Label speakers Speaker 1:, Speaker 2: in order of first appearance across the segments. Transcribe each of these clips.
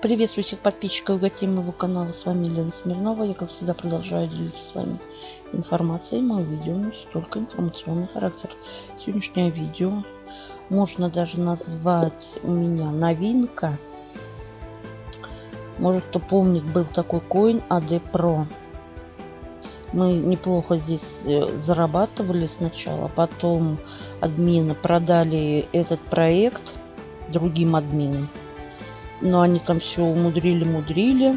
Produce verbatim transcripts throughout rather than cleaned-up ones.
Speaker 1: Приветствую всех подписчиков и гостей моего канала. С вами Елена Смирнова. Я, как всегда, продолжаю делиться с вами информацией. Мое видео носит только информационный характер. Сегодняшнее видео можно даже назвать у меня новинка. Может, кто помнит, был такой коин эй ди про. Мы неплохо здесь зарабатывали сначала, потом админы продали этот проект другим админам. Но они там все умудрили-мудрили.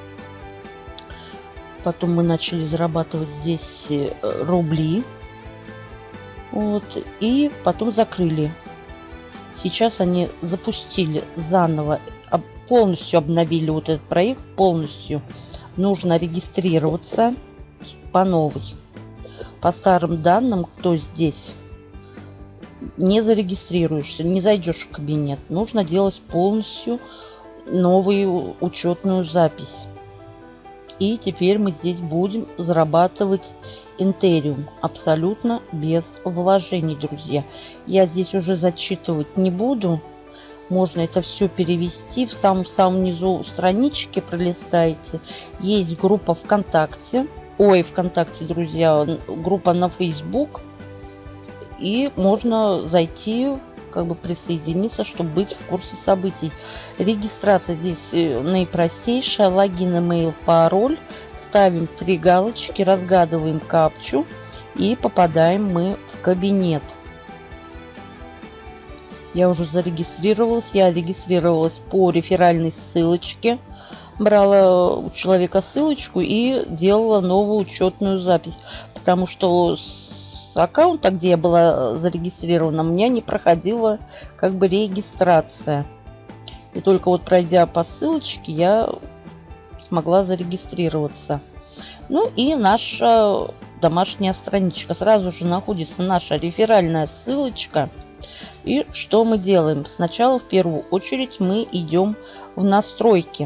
Speaker 1: Потом мы начали зарабатывать здесь рубли. Вот. И потом закрыли. Сейчас они запустили заново, полностью обновили вот этот проект. Полностью нужно регистрироваться по новой. По старым данным, кто здесь не зарегистрируешься, не зайдешь в кабинет. Нужно делать полностью новую учетную запись. И теперь мы здесь будем зарабатывать Ethereum абсолютно без вложений, друзья. Я здесь уже зачитывать не буду. Можно это все перевести. В самом-самом низу странички пролистаете. Есть группа ВКонтакте. Ой, ВКонтакте, друзья, группа на Facebook. И можно зайти, как бы присоединиться, чтобы быть в курсе событий. Регистрация здесь наипростейшая. Логин, имейл, пароль. Ставим три галочки, разгадываем капчу и попадаем мы в кабинет. Я уже зарегистрировалась. Я регистрировалась по реферальной ссылочке. Брала у человека ссылочку и делала новую учетную запись. Потому что с аккаунта, где я была зарегистрирована, у меня не проходила как бы регистрация. И только вот пройдя по ссылочке, я смогла зарегистрироваться. Ну и наша домашняя страничка. Сразу же находится наша реферальная ссылочка. И что мы делаем? Сначала, в первую очередь, мы идем в настройки.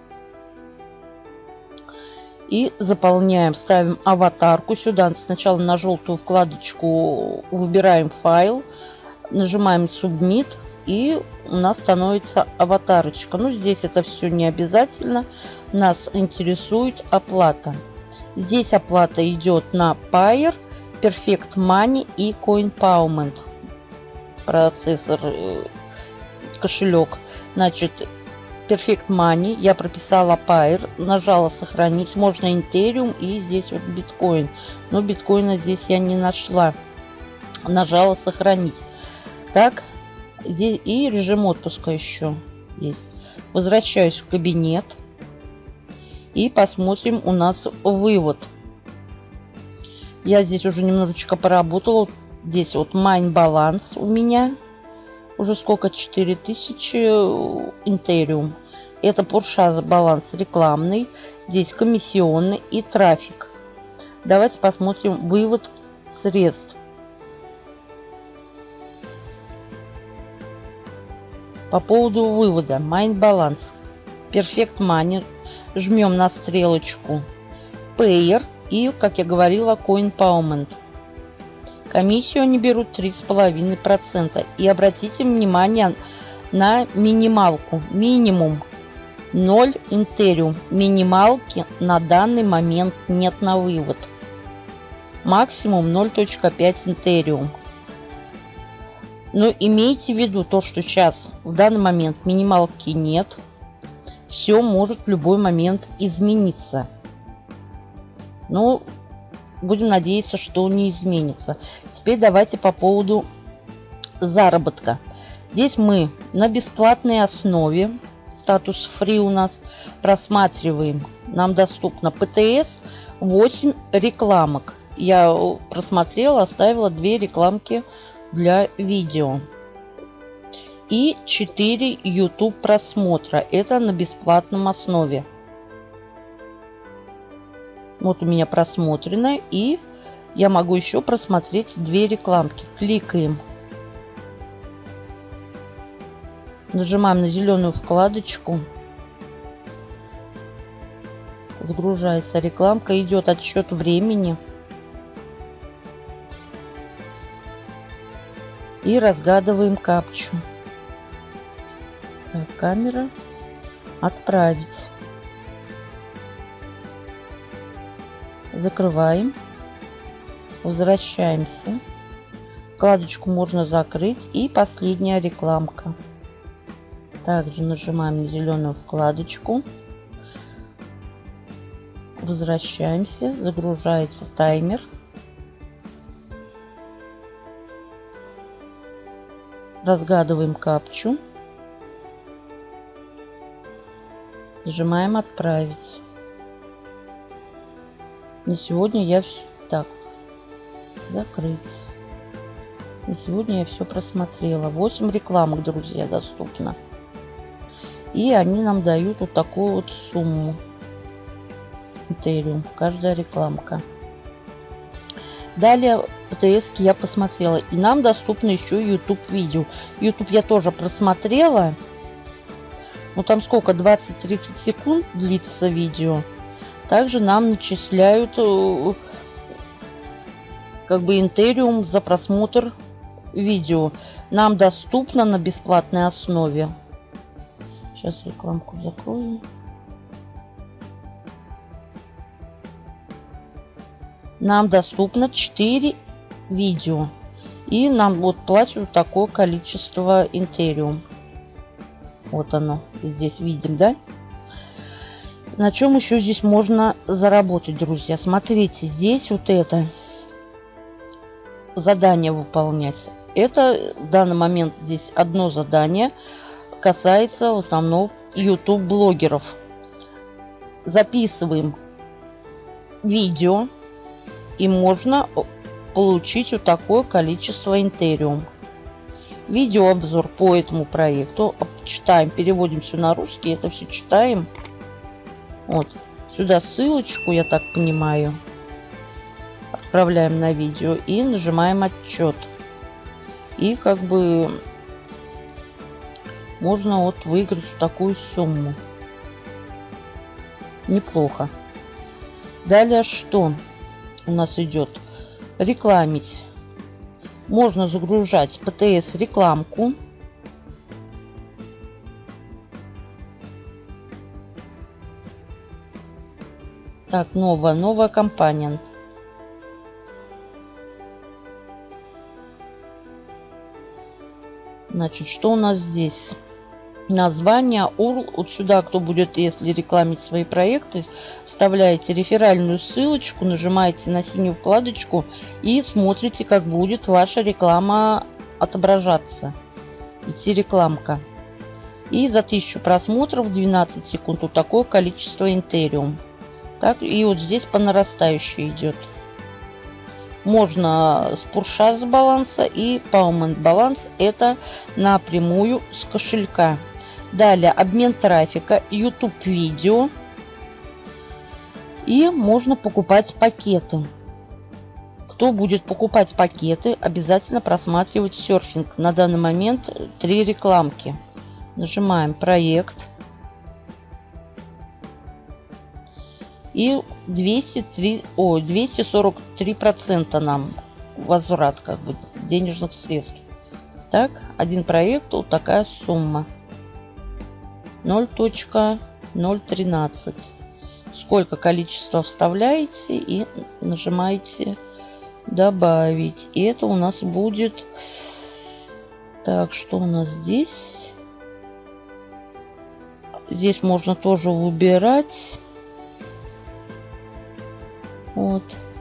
Speaker 1: И заполняем, ставим аватарку. Сюда сначала на желтую вкладочку выбираем файл. Нажимаем Submit. И у нас становится аватарочка. Ну, здесь это все не обязательно. Нас интересует оплата. Здесь оплата идет на Payer, Perfect Money и CoinPaymont. Процессор, кошелек. Значит, Perfect Money. Я прописала Payer. Нажала сохранить. Можно Ethereum и здесь вот биткоин. Но биткоина здесь я не нашла. Нажала сохранить. Так. Здесь и режим отпуска еще есть. Возвращаюсь в кабинет. И посмотрим у нас вывод. Я здесь уже немножечко поработала. Здесь вот майн баланс у меня. Уже сколько? четыре тысячи Ethereum. Это Porsche баланс рекламный. Здесь комиссионный и трафик. Давайте посмотрим вывод средств. По поводу вывода. Майн баланс. Perfect Money. Жмем на стрелочку Payer. И, как я говорила, CoinPaymont. Комиссию они берут три с половиной процента. И обратите внимание на минималку. Минимум ноль Ethereum. Минималки на данный момент нет на вывод. Максимум ноль целых пять Ethereum. Но имейте в виду то, что сейчас в данный момент минималки нет. Все может в любой момент измениться. Но будем надеяться, что не изменится. Теперь давайте по поводу заработка. Здесь мы на бесплатной основе, статус фри у нас, просматриваем. Нам доступно пэ тэ эс, восемь рекламок. Я просмотрела, оставила две рекламки для видео. И четыре YouTube просмотра. Это на бесплатном основе. Вот у меня просмотрено. И я могу еще просмотреть две рекламки. Кликаем. Нажимаем на зеленую вкладочку. Загружается рекламка. Идет отсчет времени. И разгадываем капчу. Так, камера. Отправить. Закрываем. Возвращаемся. Вкладочку можно закрыть. И последняя рекламка. Также нажимаем на зеленую вкладочку. Возвращаемся. Загружается таймер. Разгадываем капчу. Нажимаем «Отправить». На сегодня я все... Так. Закрыть. На сегодня я все просмотрела. восемь рекламок, друзья, доступно. И они нам дают вот такую вот сумму. Этериум. Каждая рекламка. Далее пэ тэ эс я посмотрела. И нам доступно еще YouTube видео. YouTube я тоже просмотрела. Ну там сколько? двадцать-тридцать секунд длится видео. Также нам начисляют как бы Этериум за просмотр видео. Нам доступно на бесплатной основе. Сейчас рекламку закрою. Нам доступно четыре видео. И нам вот платят такое количество Этериум. Вот оно. Здесь видим, да? На чем еще здесь можно заработать, друзья? Смотрите, здесь вот это задание выполнять. Это в данный момент здесь одно задание. Касается в основном YouTube блогеров. Записываем видео. И можно получить вот такое количество Этериум. Видеообзор по этому проекту. Читаем, переводим все на русский. Это все читаем. Вот. Сюда ссылочку, я так понимаю. Отправляем на видео. И нажимаем отчет. И как бы можно вот выиграть такую сумму. Неплохо. Далее что у нас идет? Рекламить. Можно загружать пэ тэ эс рекламку. Так, новая, новая компания. Значит, что у нас здесь? Название, ю ар эл. Вот сюда, кто будет, если рекламить свои проекты, вставляете реферальную ссылочку, нажимаете на синюю вкладочку и смотрите, как будет ваша реклама отображаться. Идти рекламка. И за тысячу просмотров двенадцать секунд вот такое количество Этериум. Так, и вот здесь по нарастающей идет. Можно с Пуршаз баланса и Паумент баланс. Это напрямую с кошелька. Далее обмен трафика, YouTube видео. И можно покупать пакеты. Кто будет покупать пакеты, обязательно просматривать серфинг. На данный момент три рекламки. Нажимаем проект. И двести три, о, двести сорок три процента нам возврат как бы денежных средств. Так, один проект, вот такая сумма. ноль целых ноль тринадцать. Сколько количества вставляете и нажимаете добавить. И это у нас будет... Так, что у нас здесь? Здесь можно тоже выбирать. Вот.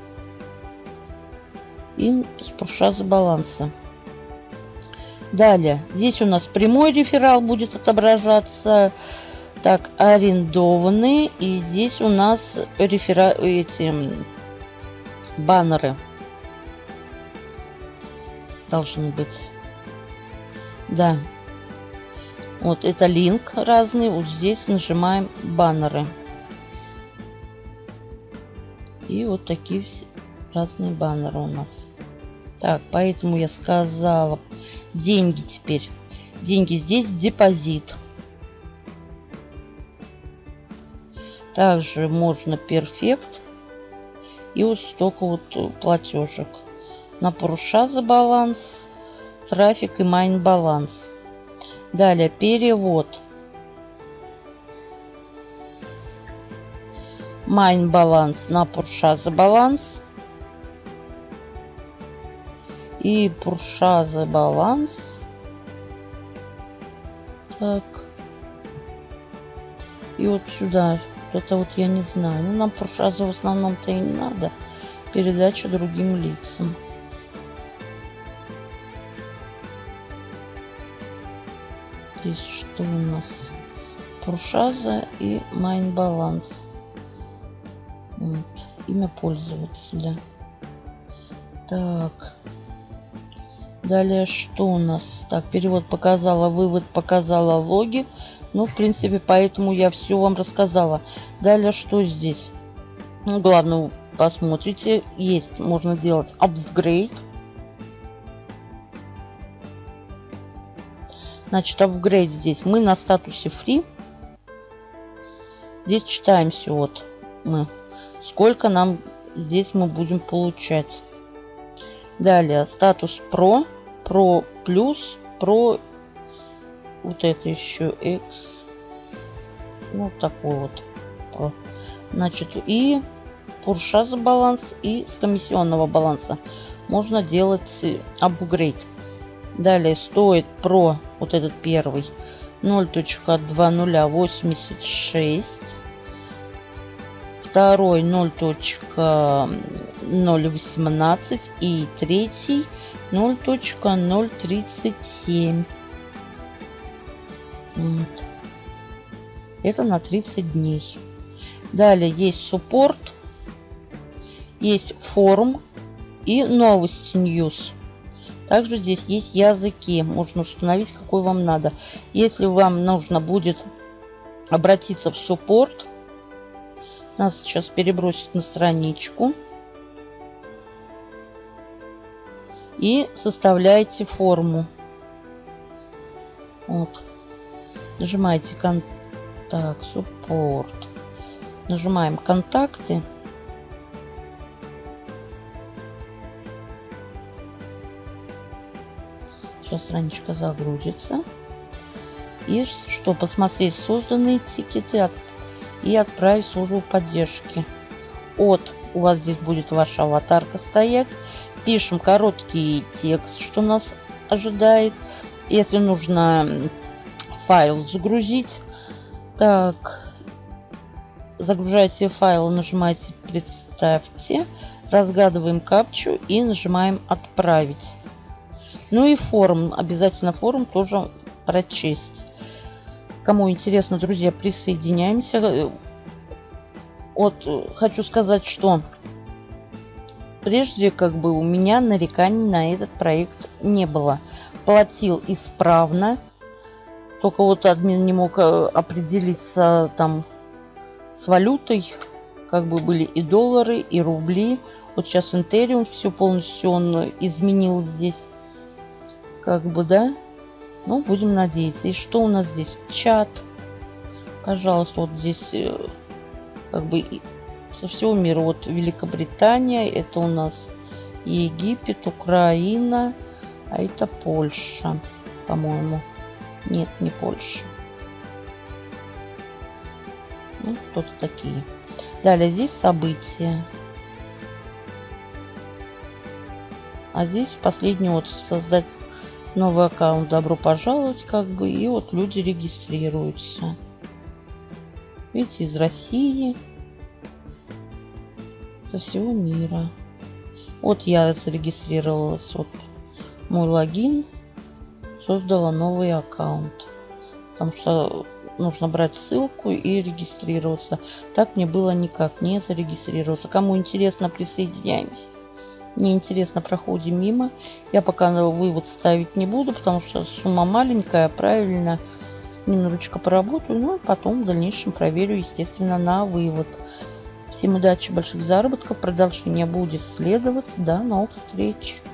Speaker 1: И с Пуршаз баланса. Далее. Здесь у нас прямой реферал будет отображаться. Так, арендованные. И здесь у нас рефера... эти баннеры. Должны быть. Да. Вот это линк разный. Вот здесь нажимаем баннеры. И вот такие разные баннеры у нас. Так, поэтому я сказала, деньги теперь. Деньги здесь депозит. Также можно перфект. И вот столько вот платежек. На Пуршаз баланс, трафик и майн баланс. Далее перевод. Mine баланс на Purchase баланс. И Purchase баланс. Так. И вот сюда. Это вот я не знаю. Ну, нам Purchase в основном-то и не надо. Передача другим лицам. Здесь что у нас? Purchase и Mine баланс. Вот. Имя пользователя. Так. Далее что у нас? Так, перевод показала, вывод показала, логи. Ну, в принципе, поэтому я все вам рассказала. Далее что здесь? Ну, главное, посмотрите. Есть, можно делать апгрейд. Значит, апгрейд здесь. Мы на статусе free. Здесь читаем все вот мы. Сколько нам здесь мы будем получать. Далее статус Pro, Pro плюс, Pro, вот это еще X, ну такой вот Pro. Значит, и Purchase баланс, и с комиссионного баланса можно делать апгрейд. Далее стоит Pro, вот этот первый, ноль точка два ноль восемьдесят шесть. Второй ноль точка ноль восемнадцать и третий ноль точка ноль тридцать семь. Вот. Это на тридцать дней. Далее есть суппорт, есть форум и новости ньюс. Также здесь есть языки. Можно установить, какой вам надо. Если вам нужно будет обратиться в суппорт, нас сейчас перебросить на страничку. И составляете форму. Вот. Нажимаете контакт, суппорт. Нажимаем контакты. Сейчас страничка загрузится. И что, посмотреть созданные тикеты и отправить службу поддержки. От у вас здесь будет ваша аватарка стоять. Пишем короткий текст, что нас ожидает. Если нужно файл загрузить, так, загружаете файл, нажимаете «Представьте», разгадываем капчу и нажимаем «Отправить». Ну и форум, обязательно форум тоже прочесть. Кому интересно, друзья, присоединяемся. Вот хочу сказать, что прежде как бы у меня нареканий на этот проект не было. Платил исправно. Только вот админ не мог определиться там с валютой. Как бы были и доллары, и рубли. Вот сейчас Ethereum все полностью он изменил здесь. Как бы, да. Ну, будем надеяться. И что у нас здесь? Чат. Пожалуйста, вот здесь как бы со всего мира. Вот Великобритания, это у нас Египет, Украина, а это Польша, по-моему. Нет, не Польша. Ну, кто-то такие. Далее здесь события. А здесь последний вот создать новый аккаунт, добро пожаловать, как бы, и вот люди регистрируются. Видите, из России, со всего мира. Вот я зарегистрировалась, вот мой логин, создала новый аккаунт. Потому что нужно брать ссылку и регистрироваться. Так мне было никак не зарегистрироваться. Кому интересно, присоединяемся. Неинтересно, проходим мимо. Я пока на вывод ставить не буду, потому что сумма маленькая, правильно. Немножечко поработаю, ну и потом в дальнейшем проверю, естественно, на вывод. Всем удачи, больших заработков. Продолжение будет следовать. До новых встреч.